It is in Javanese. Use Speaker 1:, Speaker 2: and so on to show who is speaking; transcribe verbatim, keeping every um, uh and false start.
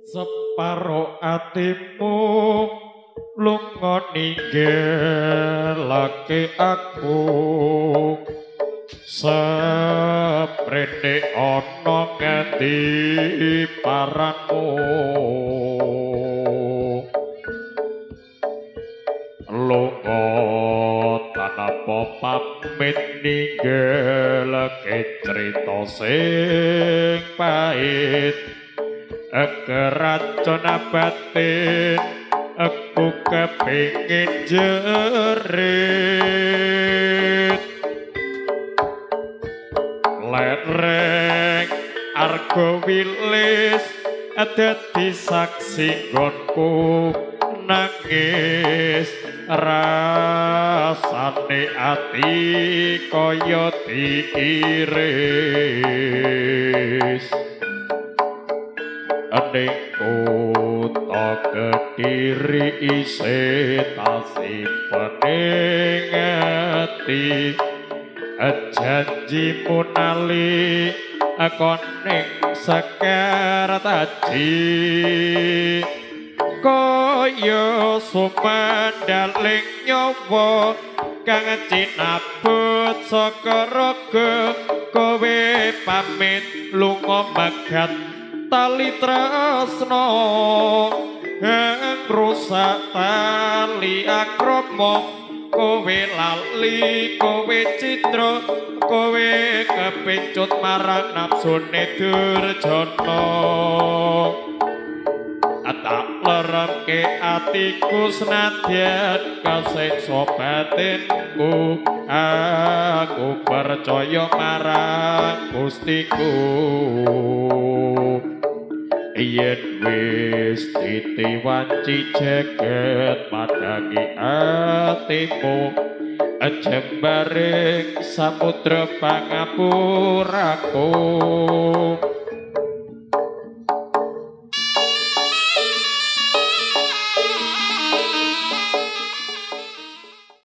Speaker 1: separo atimu lunga ninggalake aku seprene ana ngendi paranmu lunga tanpa pamit ninggalake crita sing pahit keracun batin aku kepingin jerit lereng argo wilis dadi saksi nggonku nangis rasane ati kaya diiris ning kutha Kediri isih tasimpening ati janjimu nali koning sekar taji kaya sumandaling nyawa kang cinabut saka raga kowe pamit lunga megat tali tresno hang rusak tali akrama kowe lali kowe citra kowe kepencut marang nafsune Durjana tak leremke atiku senadyan kasiksa batinku aku percaya marang Gustiku yen wis titiwanci jagat madangi atimu jembaring samudra pangapuraku